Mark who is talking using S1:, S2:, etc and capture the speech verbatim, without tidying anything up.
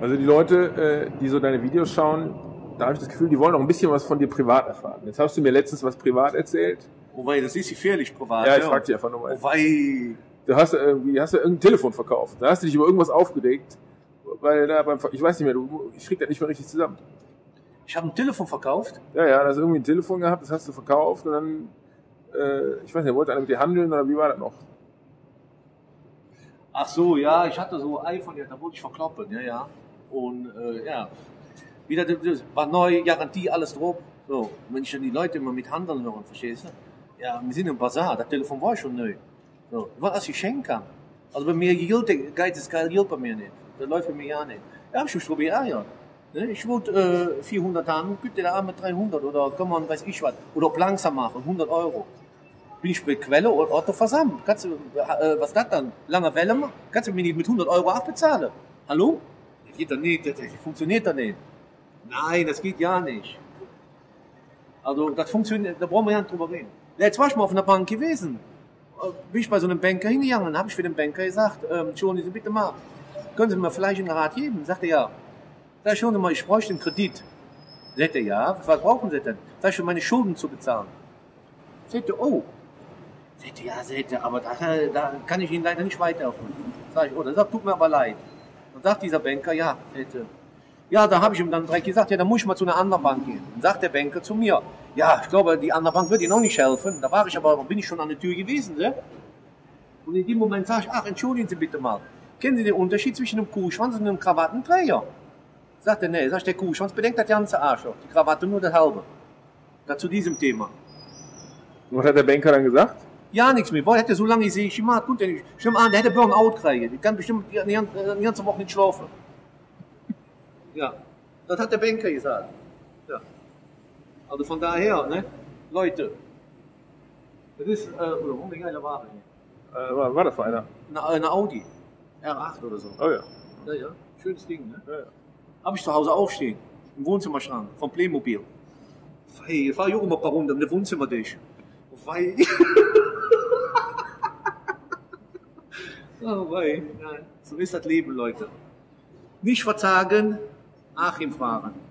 S1: Also die Leute, äh, die so deine Videos schauen, da habe ich das Gefühl, die wollen auch ein bisschen was von dir privat erfahren. Jetzt hast du mir letztens was privat erzählt.
S2: Wobei, das ist gefährlich privat.
S1: Ja, ich
S2: ja.
S1: frag dich einfach nur mal.
S2: Wobei.
S1: Du hast irgendwie, hast du irgendein Telefon verkauft. Da hast du dich über irgendwas aufgeregt, weil da beim, ich weiß nicht mehr, du, ich krieg das nicht mehr richtig zusammen.
S2: Ich habe ein Telefon verkauft?
S1: Ja, ja, da hast du irgendwie ein Telefon gehabt, das hast du verkauft und dann, äh, ich weiß nicht, wollte einer mit dir handeln oder wie war das noch?
S2: Ach so, ja, ich hatte so ein iPhone, ja, da wollte ich verkloppen, ja, ja. Und, äh, ja, wieder, das war neu, Garantie, alles drauf. So, wenn ich dann die Leute immer mit Handeln hören, verstehst du? Ja, wir sind im Bazar, das Telefon war schon neu. So, was als ich schenken kann. Also bei mir gilt, Geiz ist geil, gilt bei mir nicht. Das läuft bei mir ja nicht. Ja, hab ich mich probiert, ah, ja. Ich wollte äh, vierhundert haben, gibt der da mit dreihundert oder kann man, weiß ich was, oder ob langsam machen, hundert Euro. Bin ich bei Quelle oder Otto versammelt. Kannst du, äh, was ist das dann? Lange Welle machen? Kannst du mir nicht mit hundert Euro abbezahlen? Hallo? Das geht doch nicht, das funktioniert doch nicht. Nein, das geht ja nicht. Also, das funktioniert, da brauchen wir ja nicht drüber reden. Jetzt war ich mal auf einer Bank gewesen. Bin ich bei so einem Banker hingegangen, habe ich für den Banker gesagt, ähm, entschuldigen Sie bitte mal, können Sie mir vielleicht einen Rat geben? Sagt er, ja. Sag ich, schauen Sie mal, ich bräuchte einen Kredit. Sagt er, ja, was brauchen Sie denn? Sag ich, um meine Schulden zu bezahlen. Sagt er, oh. Sagt er, ja, sagt er, aber da, da kann ich Ihnen leider nicht weiterhelfen. Sag ich, oh, das tut mir aber leid. Dann sagt dieser Banker, ja, sagt er, ja, da habe ich ihm dann direkt gesagt, ja, dann muss ich mal zu einer anderen Bank gehen. Dann sagt der Banker zu mir, ja, ich glaube, die andere Bank wird Ihnen auch nicht helfen. Da war ich aber, bin ich schon an der Tür gewesen, ne? Und in dem Moment sage ich, ach, entschuldigen Sie bitte mal, kennen Sie den Unterschied zwischen einem Kuhschwanz und einem Krawattenträger? Sagt er, nee, sag ich, der Kuhschwanz bedenkt das ganze Arschloch, die Krawatte nur das halbe. Da zu diesem Thema.
S1: Und was hat der Banker dann gesagt?
S2: Ja, nichts mehr, boah, hätte so lange gesehen, ich gemacht, gut, ich stimme an, der hätte Burnout kriegen, ich kann bestimmt die, die, die ganze Woche nicht schlafen. Ja, das hat der Banker gesagt. Ja. Also von daher, ne, Leute, das ist, äh, oder warum eine geile Ware hier?
S1: Äh, war, war das für einer?
S2: Eine, eine Audi, R acht oder so.
S1: Oh ja.
S2: Ja, ja, schönes Ding, ne?
S1: Ja, ja.
S2: Habe ich zu Hause auch stehen, im Wohnzimmerschrank, vom Playmobil. Hey, ich fahre auch immer ein paar Runden, im Wohnzimmer durch. Weil. Oh, wei. Ja, so ist das Leben, Leute. Nicht verzagen, Achim fahren.